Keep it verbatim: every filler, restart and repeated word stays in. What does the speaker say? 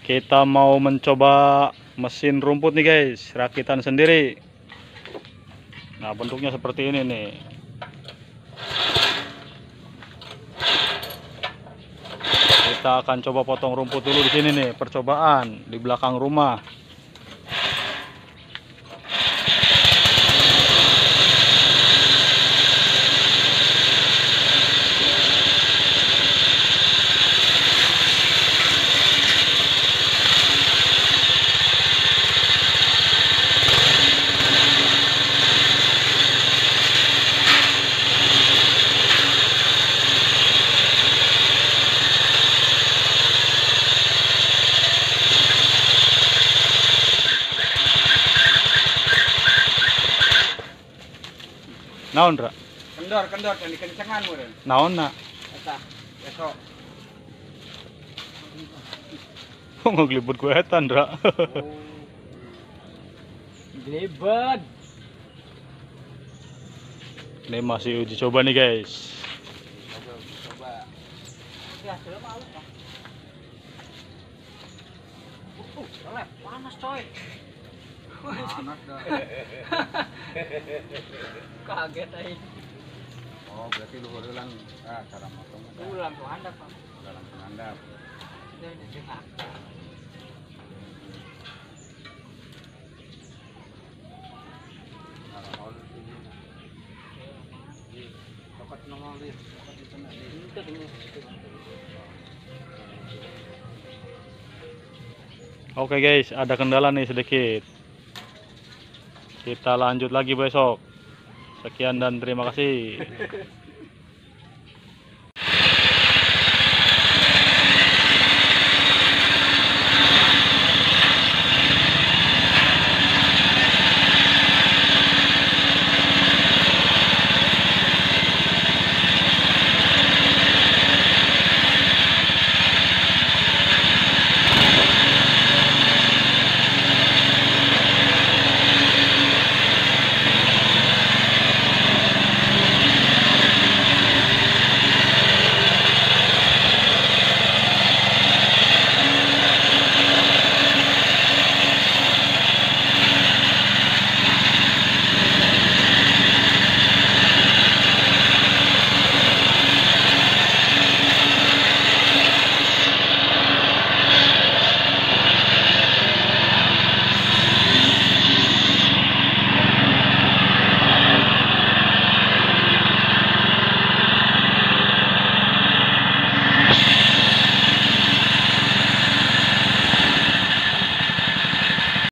Kita mau mencoba mesin rumput nih guys, rakitan sendiri. Nah, bentuknya seperti ini nih. Kita akan coba potong rumput dulu di sini nih, percobaan di belakang rumah. Naon, Ra? Kendor, kendor, dan dikencengan meureun. Naon na? Eta, besok. Kok ngelibut gue etan, Ra? Oh. Gelibet. Ini masih uji coba nih guys. Coba, coba. Ya, sudah malu kan. Uh, relep, panas coy. Panas dah. Kaget aja. Oh, berarti luhur ulang ah cara motong. Ulang tuh handap, Pak. Ulang tuh handap. Ini udah sehat. Oke guys, ada kendala nih sedikit. Kita lanjut lagi besok. Sekian dan terima kasih.